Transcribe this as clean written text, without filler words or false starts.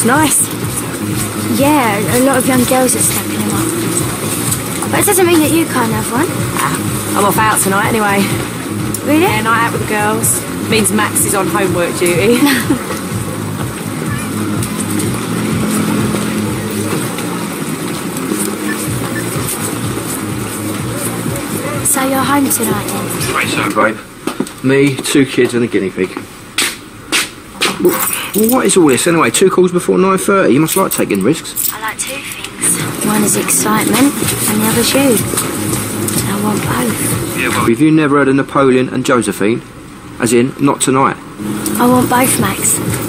It's nice. Yeah, a lot of young girls are snapping him up. But it doesn't mean that you can't have one. I'm off out tonight anyway. Really? Yeah, night out with the girls. Means Max is on homework duty. So you're home tonight then? Right, so, babe. Me, 2 kids and a guinea pig. Well, what is all this anyway? 2 calls before 9:30? You must like taking risks. I like 2 things. One is excitement and the other's you. I want both. Yeah, well, have you never heard of Napoleon and Josephine? As in, not tonight. I want both, Max.